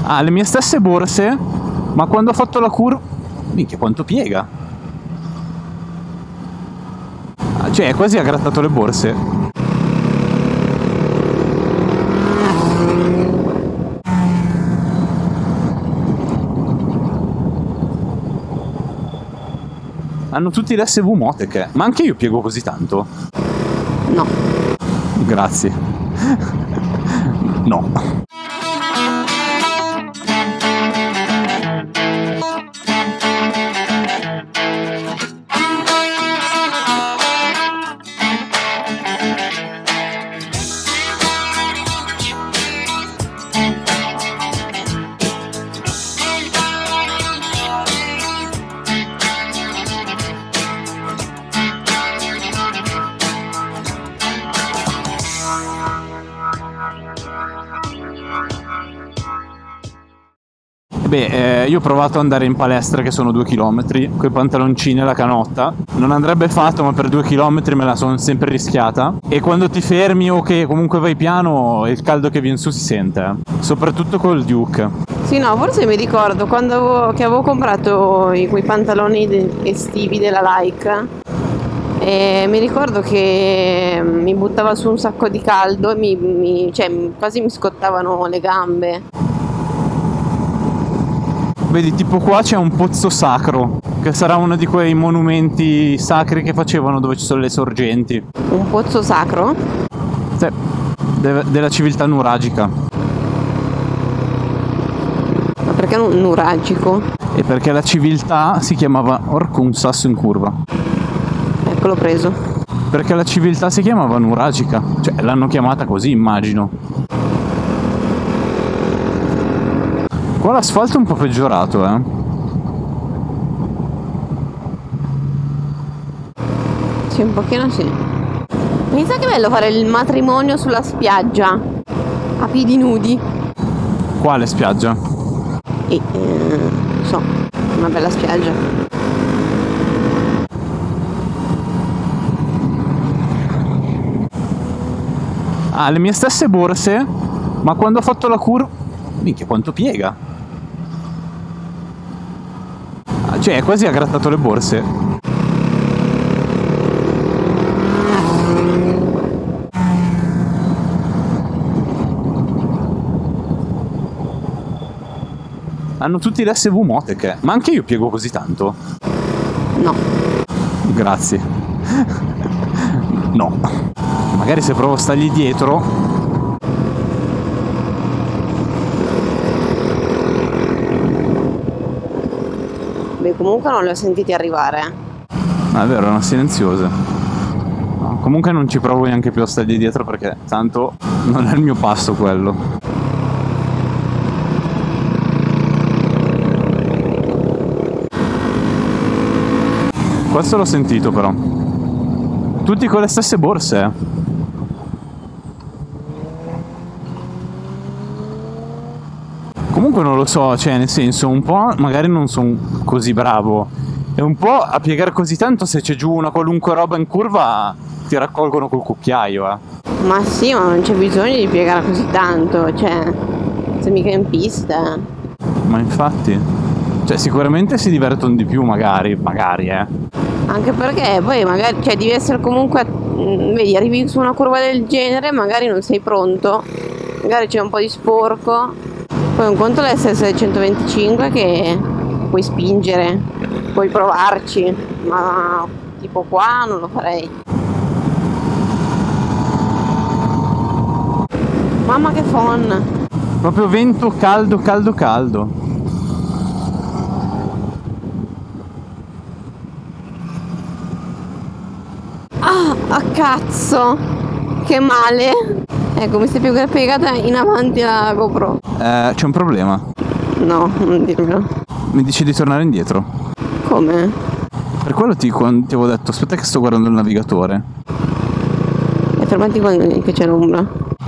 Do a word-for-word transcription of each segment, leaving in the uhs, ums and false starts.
Ah, le mie stesse borse, ma quando ho fatto la curva... Minchia, quanto piega! Ah, cioè, quasi ha grattato le borse. Hanno tutti l'S V Motec, ma anche io piego così tanto? No. Grazie. No. Beh, eh, io ho provato ad andare in palestra, che sono due chilometri, coi pantaloncini e la canotta. Non andrebbe fatto, ma per due chilometri me la sono sempre rischiata. E quando ti fermi o che comunque vai piano, il caldo che viene su si sente, eh. Soprattutto col Duke. Sì, no, forse mi ricordo quando avevo, che avevo comprato i, quei pantaloni de- estivi della Like. E mi ricordo che mi buttava su un sacco di caldo e mi, mi, cioè, quasi mi scottavano le gambe. Vedi, tipo qua c'è un pozzo sacro, che sarà uno di quei monumenti sacri che facevano dove ci sono le sorgenti. Un pozzo sacro? Sì, de- della civiltà nuragica. Ma perché non nuragico? E perché la civiltà si chiamava... Orco, un sasso in curva. Ecco, l'ho preso. Perché la civiltà si chiamava nuragica. Cioè, l'hanno chiamata così, immagino. Qua l'asfalto è un po' peggiorato, eh. Sì, un pochino sì. Pensa che bello fare il matrimonio sulla spiaggia, a piedi nudi. Quale spiaggia? E, eh, non so, una bella spiaggia. Ah, le mie stesse borse, ma quando ho fatto la curva... Minchia, quanto piega! Ah, cioè, quasi ha grattato le borse. Hanno tutti l'S V Motec, ma anche io piego così tanto? No. Grazie. No. Magari se provo a stargli dietro... Beh, comunque non li ho sentiti arrivare. Ah, è vero, erano silenziose. No, comunque non ci provo neanche più a stargli dietro perché tanto non è il mio passo quello. Questo l'ho sentito però. Tutti con le stesse borse. Comunque non lo so, cioè nel senso un po' magari non sono così bravo e un po' a piegare così tanto, se c'è giù una qualunque roba in curva ti raccolgono col cucchiaio, eh. Ma sì, ma non c'è bisogno di piegare così tanto, cioè, sei mica in pista. Ma infatti, cioè sicuramente si divertono di più magari, magari, eh. Anche perché poi magari, cioè, devi essere comunque, mh, vedi, arrivi su una curva del genere, magari non sei pronto, magari c'è un po' di sporco. Poi un conto l'S S centoventicinque che puoi spingere, puoi provarci, ma tipo qua non lo farei. Mamma che fun! Proprio vento caldo, caldo, caldo. Ah, a cazzo! Che male! Ecco, mi stai più piegata in avanti la GoPro. Eh, c'è un problema. No, non dirmelo. Mi dici di tornare indietro? Come? Per quello ti, quando ti avevo detto, aspetta che sto guardando il navigatore. E fermati quando che c'è l'ombra.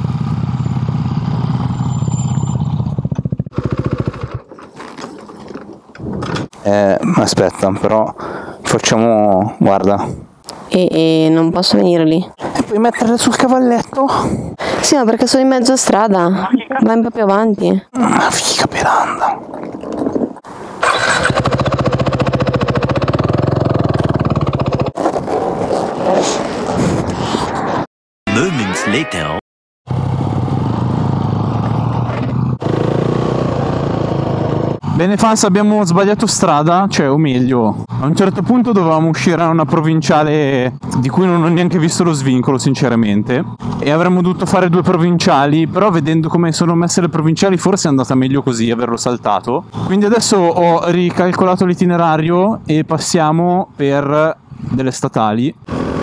Eh, aspetta, però facciamo... guarda. E, e non posso venire lì. E puoi metterle sul cavalletto? Sì, ma perché sono in mezzo a strada. Vai un po' più avanti. Una figa peranda. Moments later. Bene fans, abbiamo sbagliato strada, cioè o meglio, a un certo punto dovevamo uscire a una provinciale di cui non ho neanche visto lo svincolo sinceramente, e avremmo dovuto fare due provinciali, però vedendo come sono messe le provinciali forse è andata meglio così averlo saltato. Quindi adesso ho ricalcolato l'itinerario e passiamo per delle statali.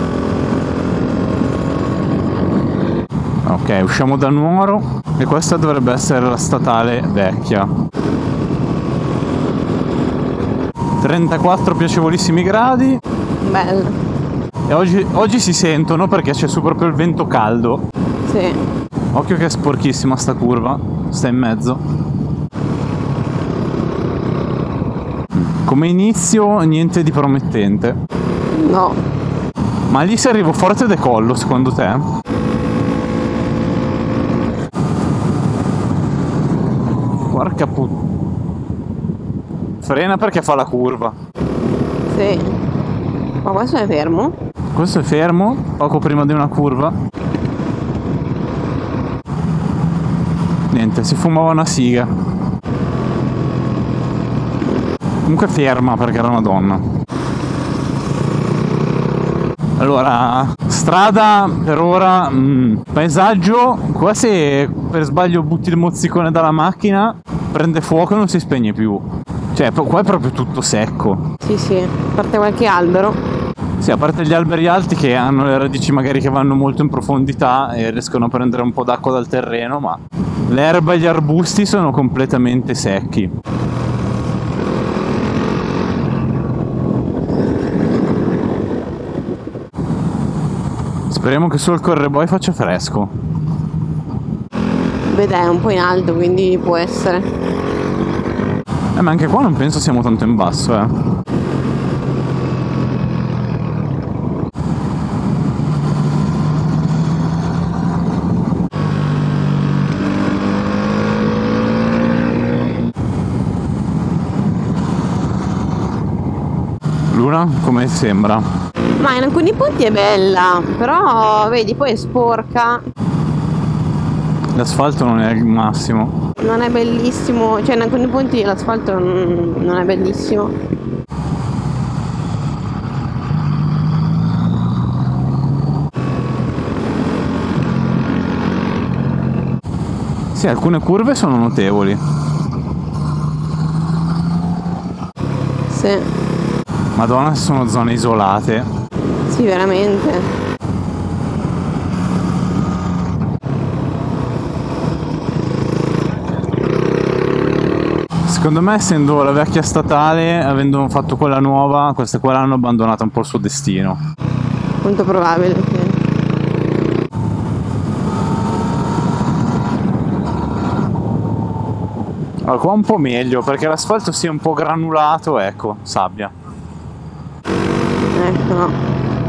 Ok, usciamo da Nuoro e questa dovrebbe essere la statale vecchia. trentaquattro piacevolissimi gradi. Bello. E oggi, oggi si sentono perché c'è su proprio il vento caldo. Sì. Occhio che è sporchissima sta curva. Sta in mezzo. Come inizio niente di promettente. No. Ma lì se arrivo forte decollo secondo te? Porca puttana. Frena perché fa la curva. Sì. Ma questo è fermo? Questo è fermo, poco prima di una curva. Niente, si fumava una siga. Comunque ferma perché era una donna. Allora, strada per ora, mh, paesaggio. Qua se per sbaglio butti il mozzicone dalla macchina, prende fuoco e non si spegne più. Cioè, qua è proprio tutto secco. Sì, sì, a parte qualche albero. Sì, a parte gli alberi alti che hanno le radici magari che vanno molto in profondità e riescono a prendere un po' d'acqua dal terreno, ma l'erba e gli arbusti sono completamente secchi. Speriamo che sul correboy faccia fresco. Vede, è un po' in alto, quindi può essere. Eh, ma anche qua non penso siamo tanto in basso, eh. Luna, come sembra? Ma in alcuni punti è bella, però vedi, poi è sporca. L'asfalto non è il massimo. Non è bellissimo, cioè in alcuni punti l'asfalto non, non è bellissimo. Sì, alcune curve sono notevoli. Sì. Madonna, sono zone isolate. Sì, veramente. Secondo me, essendo la vecchia statale, avendo fatto quella nuova, queste qua l'hanno abbandonata un po' il suo destino. Molto probabile, sì. Allora, qua un po' meglio, perché l'asfalto sia un po' granulato, ecco, sabbia. Ecco, no.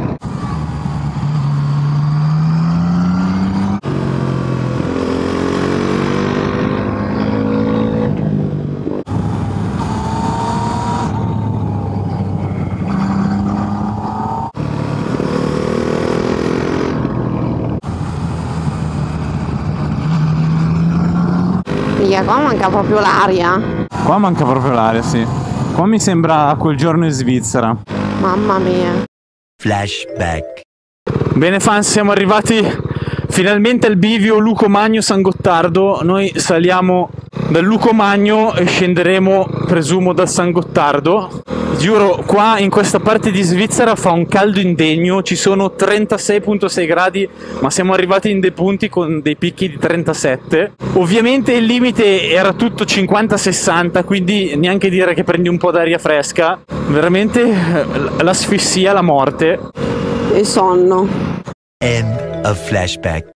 Qua manca proprio l'aria. Qua manca proprio l'aria, sì. Qua mi sembra quel giorno in Svizzera. Mamma mia. Flashback. Bene fans, siamo arrivati finalmente al bivio Luco Magno San Gottardo. Noi saliamo dal Luco Magno e scenderemo, presumo, dal San Gottardo. Giuro, qua in questa parte di Svizzera fa un caldo indegno, ci sono trentasei virgola sei gradi, ma siamo arrivati in dei punti con dei picchi di trentasette. Ovviamente il limite era tutto cinquanta sessanta, quindi neanche dire che prendi un po' d'aria fresca. Veramente l'asfissia, la morte. E sonno. End of flashback.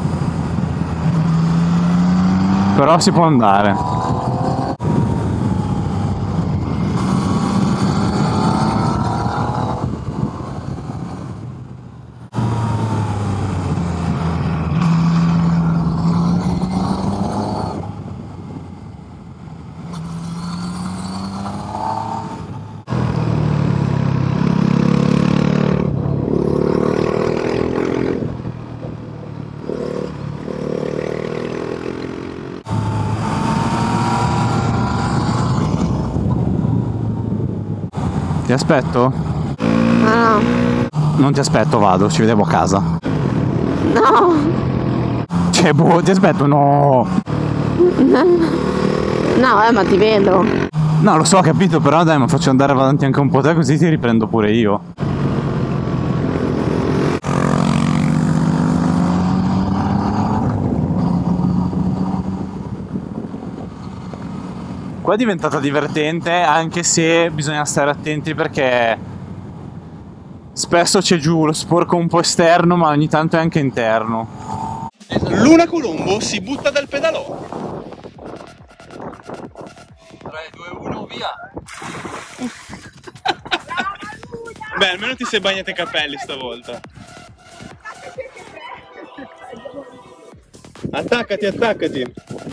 Però si può andare. Ti aspetto? Ah, no. Non ti aspetto, vado, ci vediamo a casa. No. Cioè, boh, ti aspetto, no. No, eh, ma ti vedo. No, lo so, ho capito, però dai, ma faccio andare avanti anche un po' te, così ti riprendo pure io. Qua è diventata divertente, anche se bisogna stare attenti perché spesso c'è giù lo sporco un po' esterno, ma ogni tanto è anche interno. Luna Colombo si butta dal pedalò. tre, due, uno, via! Beh, almeno ti sei bagnato i capelli stavolta. Attaccati, attaccati.